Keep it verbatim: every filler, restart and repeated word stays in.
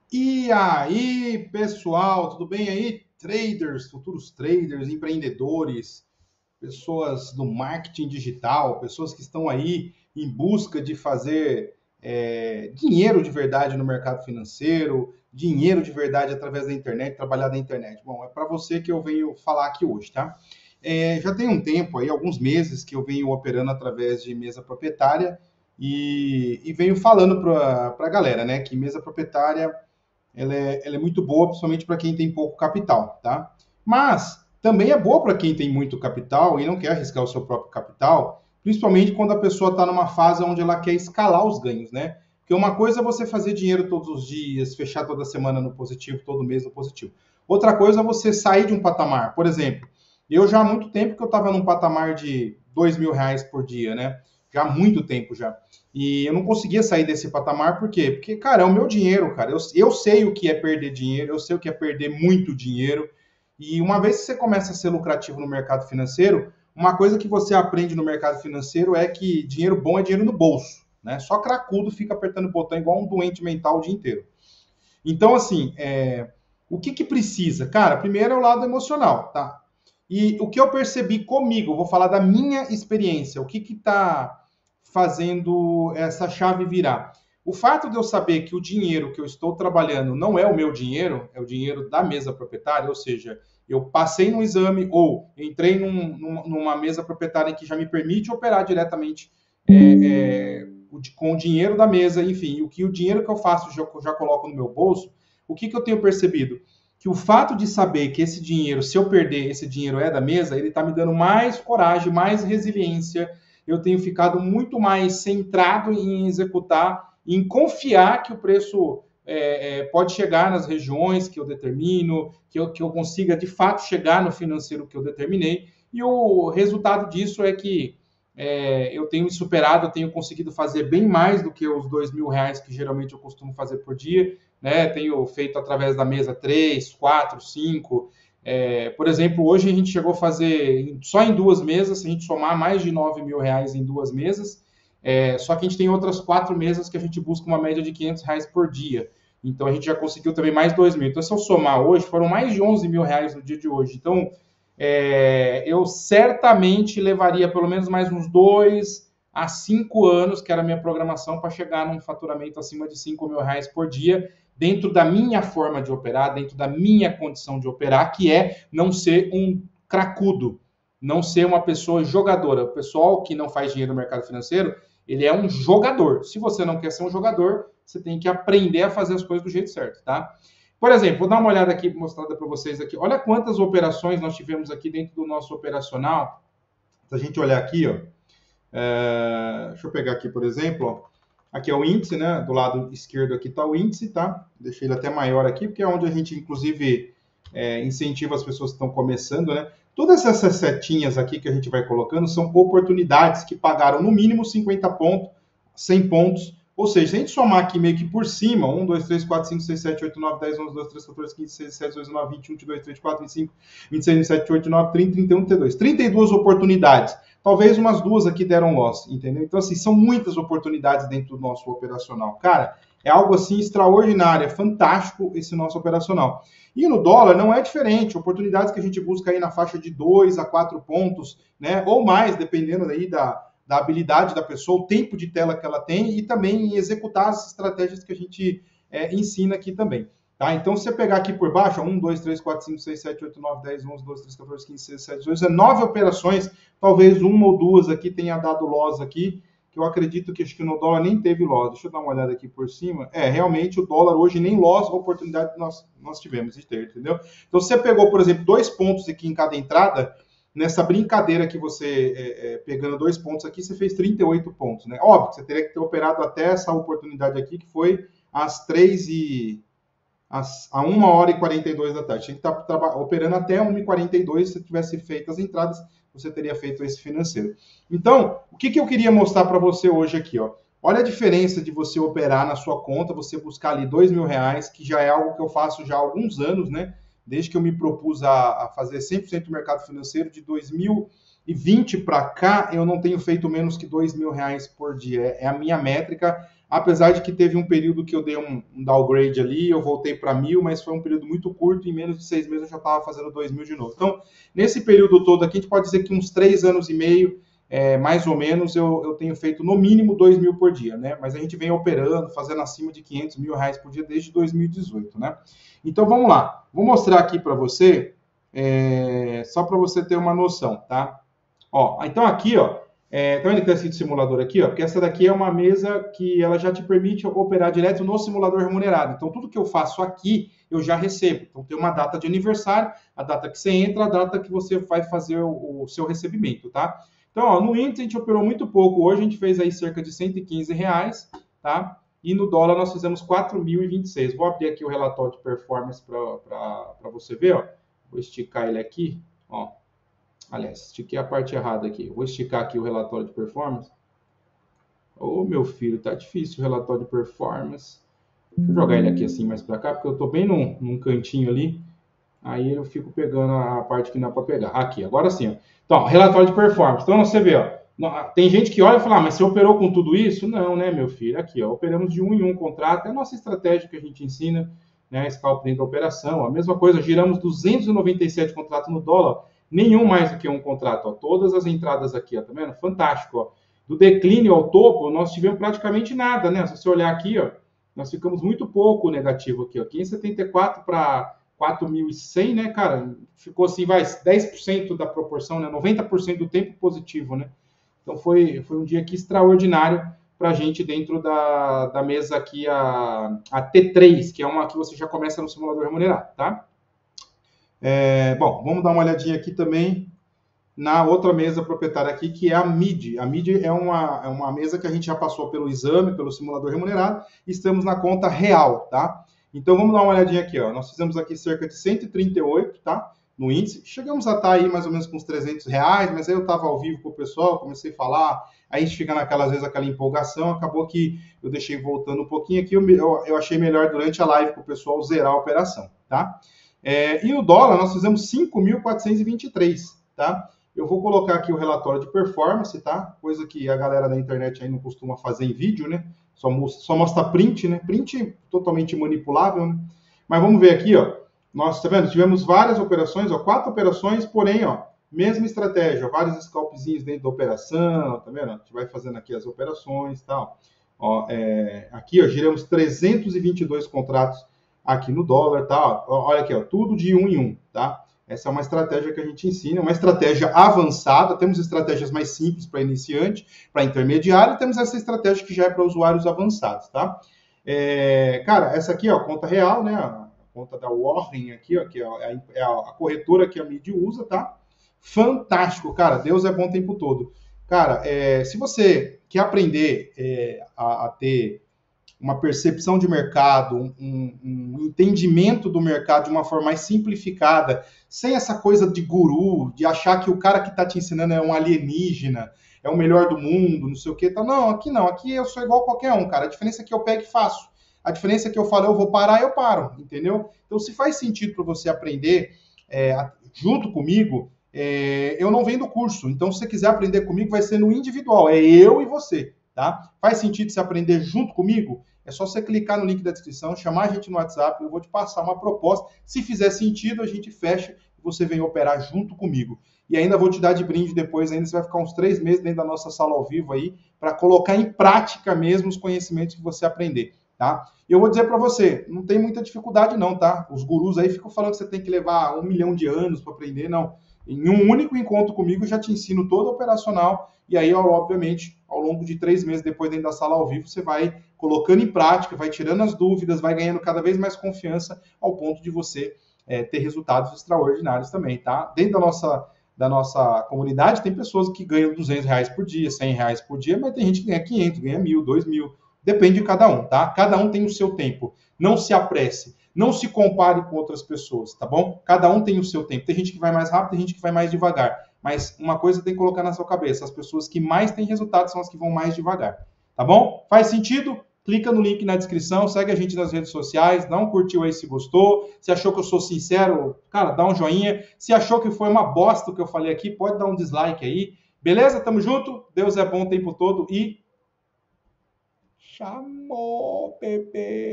E aí, pessoal, tudo bem aí? Traders, futuros traders, empreendedores, pessoas do marketing digital, pessoas que estão aí em busca de fazer é, dinheiro de verdade no mercado financeiro, dinheiro de verdade através da internet, trabalhar da internet. Bom, é para você que eu venho falar aqui hoje, tá? É, já tem um tempo aí, alguns meses, que eu venho operando através de mesa proprietária e, e venho falando para a galera, né, que mesa proprietária ela é, ela é muito boa, principalmente para quem tem pouco capital, tá? Mas também é boa para quem tem muito capital e não quer arriscar o seu próprio capital, principalmente quando a pessoa está numa fase onde ela quer escalar os ganhos, né? Porque uma coisa é você fazer dinheiro todos os dias, fechar toda semana no positivo, todo mês no positivo. Outra coisa é você sair de um patamar. Por exemplo, eu já há muito tempo que eu estava num patamar de dois mil reais por dia, né? Já há muito tempo já. E eu não conseguia sair desse patamar, por quê? Porque, cara, é o meu dinheiro, cara. Eu, eu sei o que é perder dinheiro, eu sei o que é perder muito dinheiro. E uma vez que você começa a ser lucrativo no mercado financeiro, uma coisa que você aprende no mercado financeiro é que dinheiro bom é dinheiro no bolso, né? Só cracudo fica apertando botão igual um doente mental o dia inteiro. Então, assim, é, o que que precisa? Cara, primeiro é o lado emocional, tá? E o que eu percebi comigo, vou falar da minha experiência, o que que tá fazendo essa chave virar? O fato de eu saber que o dinheiro que eu estou trabalhando não é o meu dinheiro, é o dinheiro da mesa proprietária, ou seja, eu passei no exame ou entrei num, numa mesa proprietária que já me permite operar diretamente é, é, com o dinheiro da mesa, enfim, o que o dinheiro que eu faço já, já coloco no meu bolso, o que, que eu tenho percebido? Que o fato de saber que esse dinheiro, se eu perder, esse dinheiro é da mesa, ele está me dando mais coragem, mais resiliência. Eu tenho ficado muito mais centrado em executar, em confiar que o preço é, é, pode chegar nas regiões que eu determino, que eu, que eu consiga de fato chegar no financeiro que eu determinei. E o resultado disso é que é, eu tenho me superado, eu tenho conseguido fazer bem mais do que os dois mil reais que geralmente eu costumo fazer por dia, né? Tenho feito através da mesa três, quatro, cinco. É, por exemplo, hoje a gente chegou a fazer só em duas mesas, se a gente somar mais de nove mil reais em duas mesas, é, só que a gente tem outras quatro mesas que a gente busca uma média de quinhentos reais por dia. Então a gente já conseguiu também mais dois mil. Então, se eu somar hoje, foram mais de onze mil reais no dia de hoje. Então, é, eu certamente levaria pelo menos mais uns dois a cinco anos, que era a minha programação, para chegar num faturamento acima de cinco mil reais por dia, dentro da minha forma de operar, dentro da minha condição de operar, que é não ser um cracudo, não ser uma pessoa jogadora. O pessoal que não faz dinheiro no mercado financeiro, ele é um jogador. Se você não quer ser um jogador, você tem que aprender a fazer as coisas do jeito certo, tá? Por exemplo, vou dar uma olhada aqui, mostrada para vocês aqui. Olha quantas operações nós tivemos aqui dentro do nosso operacional. Se a gente olhar aqui, ó, é, deixa eu pegar aqui, por exemplo, ó, aqui é o índice, né? Do lado esquerdo aqui está o índice, tá? Deixei ele até maior aqui, porque é onde a gente, inclusive, é, incentiva as pessoas que estão começando, né? Todas essas setinhas aqui que a gente vai colocando são oportunidades que pagaram no mínimo cinquenta pontos, cem pontos. Ou seja, se a gente somar aqui meio que por cima, um, dois, três, quatro, cinco, seis, sete, oito, nove, dez, onze, doze, treze, quatorze, quinze, dezesseis, dezessete, dezoito, dezenove, vinte, vinte e um, vinte e dois, vinte e quatro, vinte e cinco, vinte e seis, vinte e sete, vinte e oito, vinte e nove, trinta, trinta e um, trinta e dois. trinta e duas oportunidades. Talvez umas duas aqui deram loss, entendeu? Então, assim, são muitas oportunidades dentro do nosso operacional. Cara, é algo assim extraordinário, é fantástico esse nosso operacional. E no dólar não é diferente, oportunidades que a gente busca aí na faixa de dois a quatro pontos, né? Ou mais, dependendo aí da, da habilidade da pessoa, o tempo de tela que ela tem e também em executar as estratégias que a gente é, ensina aqui também. Tá? Então, se você pegar aqui por baixo, um, dois, três, quatro, cinco, seis, sete, oito, nove, dez, onze, doze, treze, quatorze, quinze, dezesseis, dezessete, dezoito, dezenove operações, talvez uma ou duas aqui tenha dado loss aqui, que eu acredito que acho que no dólar nem teve loss. Deixa eu dar uma olhada aqui por cima. É, realmente o dólar hoje nem loss, oportunidade nós, nós tivemos de ter, entendeu? Então, se você pegou, por exemplo, dois pontos aqui em cada entrada, nessa brincadeira que você, é, é, pegando dois pontos aqui, você fez trinta e oito pontos, né? Óbvio que você teria que ter operado até essa oportunidade aqui, que foi às três e a uma hora e quarenta e dois da tarde. Tinha que estar operando até uma e quarenta e dois. Se tivesse feito as entradas, você teria feito esse financeiro. Então, o que, que eu queria mostrar para você hoje aqui, ó? Olha a diferença de você operar na sua conta, você buscar ali dois mil reais, que já é algo que eu faço já há alguns anos, né? Desde que eu me propus a, a fazer cem por cento do mercado financeiro de dois mil vinte para cá, eu não tenho feito menos que dois mil reais por dia. É a minha métrica, apesar de que teve um período que eu dei um, um downgrade ali, eu voltei para mil, mas foi um período muito curto, em menos de seis meses eu já estava fazendo dois mil de novo. Então, nesse período todo aqui, a gente pode dizer que uns três anos e meio, é, mais ou menos, eu, eu tenho feito no mínimo dois mil por dia, né? Mas a gente vem operando, fazendo acima de quinhentos mil reais por dia desde dois mil e dezoito, né? Então, vamos lá. Vou mostrar aqui para você, é, só para você ter uma noção, tá? Ó, então aqui, ó, é, tá vendo que tá escrito simulador aqui, ó? Porque essa daqui é uma mesa que ela já te permite operar direto no simulador remunerado. Então, tudo que eu faço aqui, eu já recebo. Então, tem uma data de aniversário, a data que você entra, a data que você vai fazer o, o seu recebimento, tá? Então, ó, no índice a gente operou muito pouco. Hoje a gente fez aí cerca de cento e quinze reais, tá? E no dólar nós fizemos quatro mil e vinte e seis. Vou abrir aqui o relatório de performance para você ver, ó. Vou esticar ele aqui, ó. Aliás, estiquei a parte errada aqui. Vou esticar aqui o relatório de performance. Ô, meu filho, tá difícil o relatório de performance. Deixa eu jogar ele aqui assim mais para cá, porque eu tô bem num, num cantinho ali. Aí eu fico pegando a parte que não é para pegar. Aqui, agora sim, ó. Então, relatório de performance. Então, você vê, ó. Tem gente que olha e fala, ah, mas você operou com tudo isso? Não, né, meu filho? Aqui, ó. Operamos de um em um contrato. É a nossa estratégia que a gente ensina, né? Scalping da operação. A mesma coisa, giramos duzentos e noventa e sete contratos no dólar. Nenhum mais do que um contrato, ó. Todas as entradas aqui, ó, tá vendo? Fantástico, ó. Do declínio ao topo, nós tivemos praticamente nada, né? Se você olhar aqui, ó, nós ficamos muito pouco negativo aqui, ó. quinhentos e setenta e quatro para quatro mil e cem, né, cara? Ficou assim, vai, dez por cento da proporção, né? noventa por cento do tempo positivo, né? Então foi, foi um dia aqui extraordinário para a gente dentro da, da mesa aqui, a, a T três, que é uma que você já começa no simulador remunerado, tá? É, bom, vamos dar uma olhadinha aqui também na outra mesa proprietária aqui, que é a M I D. A M I D é uma, é uma mesa que a gente já passou pelo exame, pelo simulador remunerado, e estamos na conta real, tá? Então, vamos dar uma olhadinha aqui, ó. Nós fizemos aqui cerca de cento e trinta e oito, tá? No índice. Chegamos a estar aí mais ou menos com uns trezentos reais, mas aí eu estava ao vivo com o pessoal, comecei a falar, aí a gente fica naquelas vezes aquela empolgação, acabou que eu deixei voltando um pouquinho aqui, eu, eu, eu achei melhor durante a live com o pessoal zerar a operação, tá? É, e no dólar, nós fizemos cinco mil quatrocentos e vinte e três, tá? Eu vou colocar aqui o relatório de performance, tá? Coisa que a galera da internet aí não costuma fazer em vídeo, né? Só, só mostra print, né? Print totalmente manipulável, né? Mas vamos ver aqui, ó. Nós, tá vendo? Tivemos várias operações, ó. Quatro operações, porém, ó, mesma estratégia. Vários scalpzinhos dentro da operação, tá vendo? A gente vai fazendo aqui as operações e tal. Ó, é, aqui, ó, giramos trezentos e vinte e dois contratos aqui no dólar, tá? Olha aqui, ó, tudo de um em um, tá? Essa é uma estratégia que a gente ensina, uma estratégia avançada. Temos estratégias mais simples para iniciante, para intermediário, e temos essa estratégia que já é para usuários avançados, tá? É, cara, essa aqui, ó, conta real, né? A conta da Warren aqui, ó, que é a, é a corretora que a M I D usa, tá? Fantástico, cara. Deus é bom o tempo todo. Cara, é, se você quer aprender é, a, a ter uma percepção de mercado, um, um entendimento do mercado de uma forma mais simplificada, sem essa coisa de guru, de achar que o cara que está te ensinando é um alienígena, é o melhor do mundo, não sei o que, tá? Não, aqui não, aqui eu sou igual a qualquer um, cara. A diferença é que eu pego e faço. A diferença é que eu falo, eu vou parar, eu paro, entendeu? Então, se faz sentido para você aprender é, junto comigo, é, eu não vendo curso. Então, se você quiser aprender comigo, vai ser no individual, é eu e você. Tá? Faz sentido você aprender junto comigo? É só você clicar no link da descrição, chamar a gente no WhatsApp, eu vou te passar uma proposta. Se fizer sentido, a gente fecha e você vem operar junto comigo. E ainda vou te dar de brinde depois, ainda você vai ficar uns três meses dentro da nossa sala ao vivo aí, para colocar em prática mesmo os conhecimentos que você aprender, tá? E eu vou dizer para você, não tem muita dificuldade não, tá? Os gurus aí ficam falando que você tem que levar um milhão de anos para aprender, não. Em um único encontro comigo, eu já te ensino todo operacional, e aí, obviamente, ao longo de três meses depois dentro da sala ao vivo, você vai colocando em prática, vai tirando as dúvidas, vai ganhando cada vez mais confiança, ao ponto de você é, ter resultados extraordinários também, tá? Dentro da nossa, da nossa comunidade, tem pessoas que ganham duzentos reais por dia, cem reais por dia, mas tem gente que ganha quinhentos, ganha mil, dois mil, depende de cada um, tá? Cada um tem o seu tempo, não se apresse. Não se compare com outras pessoas, tá bom? Cada um tem o seu tempo. Tem gente que vai mais rápido, tem gente que vai mais devagar. Mas uma coisa tem que colocar na sua cabeça. As pessoas que mais têm resultado são as que vão mais devagar. Tá bom? Faz sentido? clica no link na descrição, segue a gente nas redes sociais, dá um curtiu aí se gostou. Se achou que eu sou sincero, cara, dá um joinha. Se achou que foi uma bosta o que eu falei aqui, pode dar um dislike aí. Beleza? Tamo junto? Deus é bom o tempo todo e... Chamou, bebê!